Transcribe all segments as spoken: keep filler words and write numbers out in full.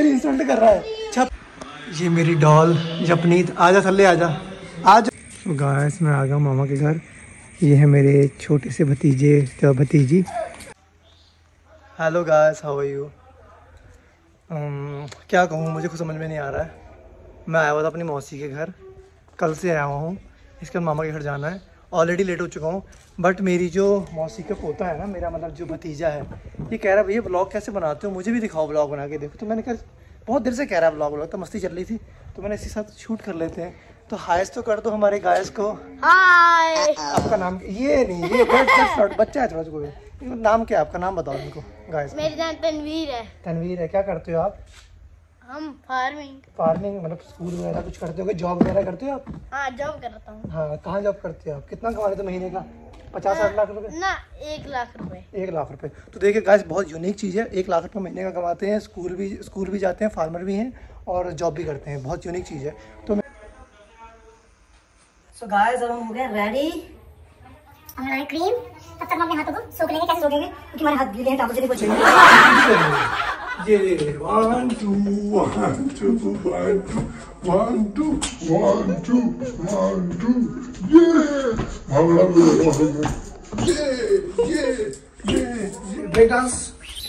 मेरी इंसल्ट कर रहा है। छप ये मेरी डॉल जपनीत, आजा थल्ले आजा आज। गाइस मैं आ गया मामा के घर। ये है मेरे छोटे से भतीजे तो भतीजी। Hello guys, how are you? क्या कहूँ, मुझे कुछ समझ में नहीं आ रहा है। मैं आया हुआ था अपनी मौसी के घर, कल से आया हुआ हूँ। इसके बाद मामा के घर जाना है। ऑलरेडी लेट हो चुका हूँ, बट मेरी जो मौसी का पोता है ना, मेरा मतलब जो भतीजा है, ये कह रहा है भैया ब्लॉग कैसे बनाते हो, मुझे भी दिखाओ ब्लॉग बना के देखो। तो मैंने कहा बहुत देर से कह रहा है ब्लॉग ब्लॉग, तो मस्ती चल रही थी तो मैंने इसी साथ शूट कर लेते हैं। तो हाइस तो कर दो हमारे गायस को। हाय। आपका नाम ये नहीं, ये बच्चा है थोड़ा सा। कोई नाम क्या है आपका? नाम बताओ इनको गायस। मेरा नाम तनवीर है। तनवीर है। क्या करते हो आप? हम फार्मिंग। फार्मिंग मतलब स्कूल वगैरह कुछ करते हो? जॉब वगैरह करते हो आप? हाँ जॉब करता हूँ। हाँ कहाँ जॉब करते हो आप? कितना कमा रहे थे महीने का? पचास साठ लाख रुपए ना, एक लाख रुपए। एक लाख रुपए। तो देखिए गाइस, बहुत यूनिक चीज़ है। एक लाख रुपए महीने का कमाते हैं, स्कूल भी स्कूल भी जाते हैं, फार्मर भी हैं और जॉब भी करते हैं। बहुत यूनिक चीज़ है। तो मैं सो गाइस अब हम हो गए रेडी। हम लगाए क्रीम। तब तक हम अपने हाथों को सोख लेंगे। कैसे सोखेंगे? क्योंकि हमारे हाथ गीले हैं, टापू से नहीं पोंछेंगे। ये one two one two one two one two one two one two ये ये ये ब्रेक डांस।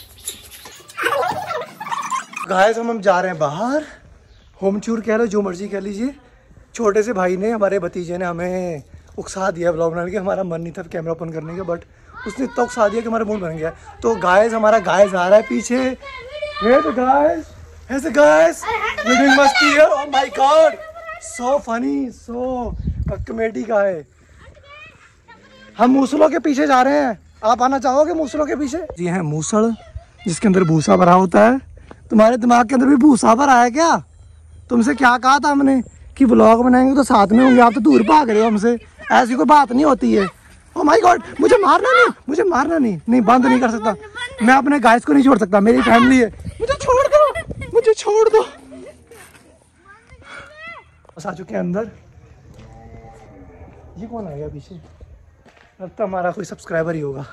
गाइस हम हम जा रहे हैं बाहर। होम टूर कह लो, जो मर्जी कह लीजिए। छोटे से भाई ने, हमारे भतीजे ने हमें उकसा दिया ब्लॉग बनाने के। हमारा मन नहीं था कैमरा ओपन करने का, बट उसने इतना उकसा दिया कि हमारा मूड बन गया। तो गाइस हमारा गाइस आ रहा है पीछे। Hey the guys, hey the guys, we're doing masti here. Oh my god, so funny, so comedy का है। हम मूसलों के पीछे जा रहे हैं। आप आना चाहोगे मूसलों के पीछे? ये है मूसल, जिसके अंदर भूसा भरा होता है। तुम्हारे दिमाग के अंदर भी भूसा भरा है क्या? तुमसे क्या कहा था हमने कि व्लॉग बनाएंगे तो साथ में होंगे। आप तो दूर भाग रहे हो हमसे। ऐसी कोई बात नहीं होती है। ओ माय गॉड, मुझे मारना नहीं, मुझे मारना नहीं। नहीं, बंद नहीं कर सकता मैं। अपने गाइस को नहीं छोड़ सकता, मेरी फैमिली है। मुझे छोड़ दो, मुझे छोड़ दो। बस आ चुके हैं अंदर। ये कौन आ गया पीछे? लगता हमारा कोई सब्सक्राइबर ही होगा।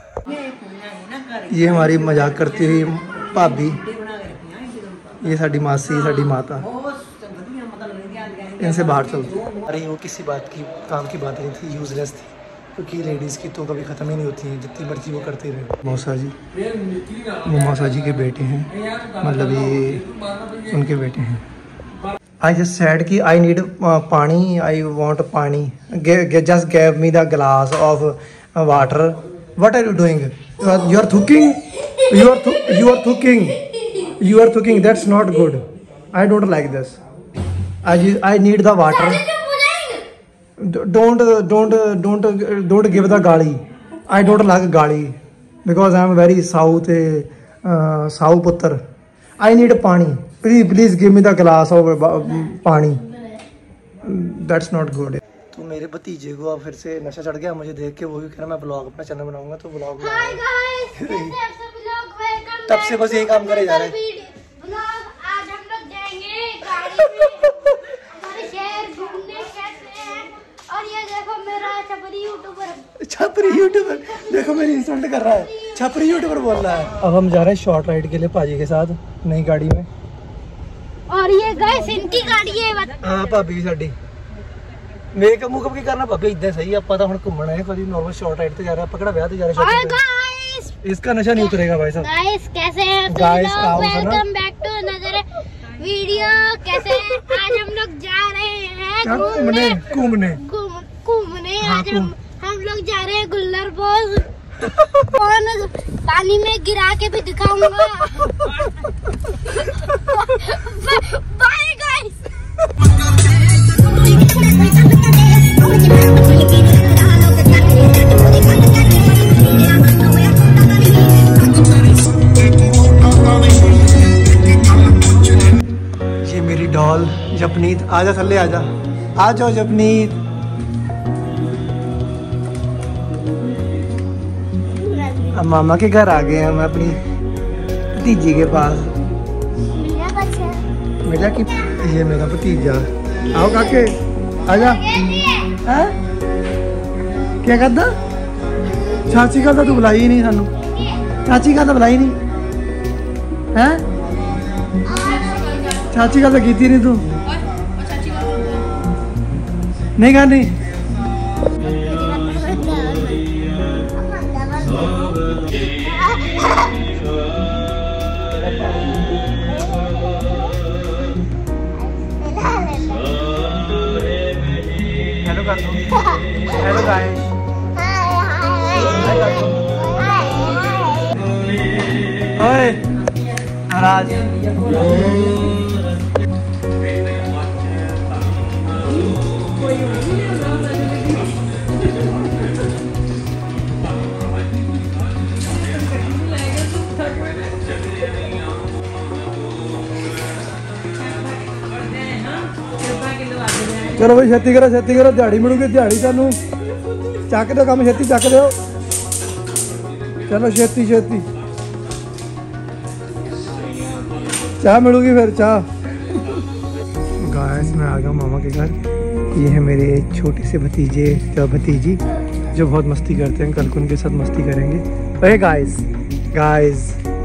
ये हमारी मजाक करती हुई भाभी, ये साडी मासी, साडी माता। इनसे बाहर चलते। अरे वो किसी बात की काम की बात नहीं थी, यूजलेस थी। क्योंकि लेडीज़ की तो कभी ख़त्म ही नहीं होती हैं, जितनी मर्जी वो करते रहे। मौसा जी, वो मौसा जी के बेटे हैं, मतलब ये उनके बेटे हैं। आई जस्ट सेड कि I need pani, I want pani. Just give me the glass of water. What are you doing? You are थुकिंग, यू आर यू आर थुकिंग, यू आर थुकिंग। That's not good. I don't like this. I I need the water. Don't don't don't don't give the gali. I don't like gali because I am very south uh, south putter. I need pani. Please please give me the glass of pani. That's not good. तो मेरे भतीजे को अब फिर से नशा चढ़ गया मुझे देख के। वो भी कह रहा मैं ब्लॉग अपना चैनल बनाऊंगा। तो ब्लॉग तब से बस यही काम करे जा रहे हैं। आज हम लोग जाएंगे गाड़ी और ये देखो मेरा छपरी यूट्यूबर। छपरी यूट्यूबर देखो मेरी इंसल्ट कर रहा है। छपरी यूट्यूबर बोल रहा है। अब हम जा रहे हैं शॉर्ट राइड के लिए पाजी के साथ नई गाड़ी में। और ये गाइस इनकी गाड़ी है। हाँ भाभी साडी मेकअप मुकअप की करना भाभी इतना सही है। पता हम घूमना है, कभी नॉर्मल शॉर्ट राइड पे जा रहा है, पकड़ा ब्याह ते जा रहा है। गाइस इसका नशा नहीं उतरेगा भाई साहब। गाइस कैसे हैं guys? Welcome back to another video. कैसे हैं? आज हम लोग जा रहे हैं घूमने घूमने घूमने। आज हम हम लोग जा रहे हैं गुल्लर बोल। कौन पानी में गिरा के भी दिखाऊंगा। Bye guys. ये मेरी डॉल जपनीत, आजा थल्ले आजा, आ जाओ जपनीत। अब मामा के घर आ गए हम अपनी भतीजी के पास। मेरा की ये मेरा भतीजा। आओ काके आजा। हैं क्या करदा? चाची का तो बुलाई ही नहीं सानू। चाची का तो बुलाई नहीं है। चाची का तो कीती नहीं तू नहीं खानी हेलो कर दो हेलो गाइस ओए नाराज चलो भाई छेती करो छेती करो दिहाड़ी मिलूगी दिहाड़ी तेनू चक दो काम छेती चक दो चलो छेती छेती चाह मिलूगी फिर चाह। गाइस मैं आ गया मामा के घर। ये है मेरे छोटे से भतीजे या भतीजी जो बहुत मस्ती करते हैं। कल को उनके साथ मस्ती करेंगे। ओए गाइस गाइस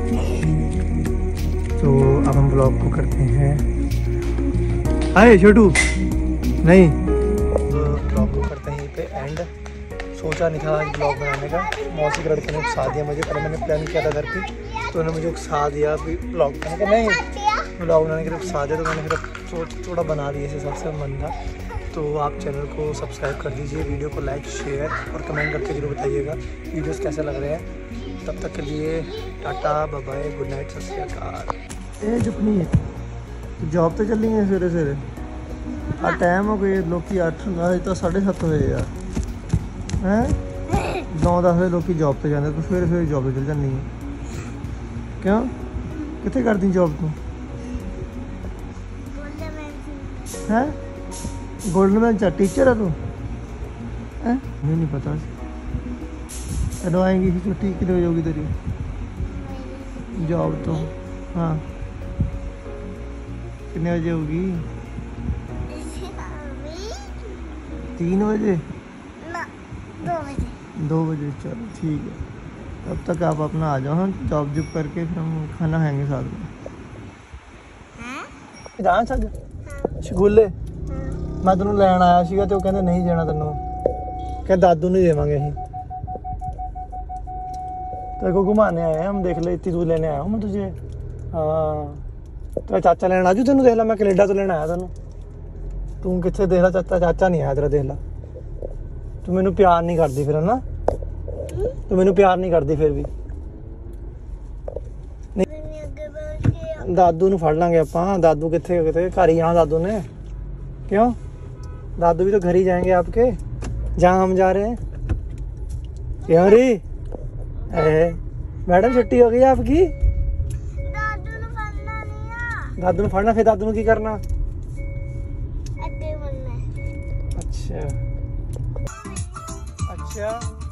तो अब हम ब्लॉग को करते हैं। आए छोटू नहीं ब्लॉग को करते हैं यहीं पे एंड। सोचा नहीं था आज ब्लॉग बनाने का। मौसी के लड़के ने उकसा दिया मुझे। पहले मैंने प्लान किया था घर पे तो उन्होंने मुझे उकसा दिया अभी ब्लॉग बनाने का। नहीं ब्लॉग बनाने के लिए उकसा दिया तो मैंने फिर थोड़ा बना लिया इस हिसाब से मन था। तो आप चैनल को सब्सक्राइब कर दीजिए, वीडियो को लाइक शेयर और कमेंट करके जरूर बताइएगा वीडियोस कैसे लग रहे हैं। तब तक के लिए tata bye bye good night सत श्री अकाल। ए जुपनी जॉब तो चली है सवेरे सवेरे आ टाइम हो गए लोग अठ तो साढ़े सत्त हुए यार हैं नौ दस बजे लोग जॉब पर जाते तू सवेरे सवेरे जॉब पर चल जानी है क्यों कितने करती जॉब तू है गोल्डन मैन चा टीचर है तू है मुझे नहीं पता कदों आएंगी छुट्टी कितने बजे होगी तेरी जॉब तो हाँ कितने बजे होगी तीन बजे दो बजे दो बजे चलो ठीक है तब तक आप अपना आ जाओ। हम जॉब जुब करके फिर हम खाना खाएंगे साथ में। जाना सज स्कूले मैं तेन लैन आया सीगा तो कहते नहीं जाना तेन कह दादू नहीं देवांगे अं तेरे को घुमाने आए हम देख ले इतनी दूर लेने आया हूँ मैं तुझे। हाँ तेरा चाचा लेना आजू तेन देख ला मैं कनेडा तो लेना आया तेन तू कितने देख ला चाचा चाचा नहीं आया तेरा देख ला तू मैनू प्यार नहीं करती फिर है ना तू मैनू प्यार नहीं करती फिर भी दादू ਨੂੰ ਫੜ ਲਾਂਗੇ ਆਪਾਂ दादू कितने कितने घर ही यहाँ दादू ने क्यों दादू भी तो घर ही जाएंगे आपके जहाँ हम जा रहे हैं क्यों री मैडम छुट्टी हो गई आपकी दादू ने फड़ना नहीं आ दादू ने फड़ना फिर दादू ने की करना अड्डे बनना अच्छा अच्छा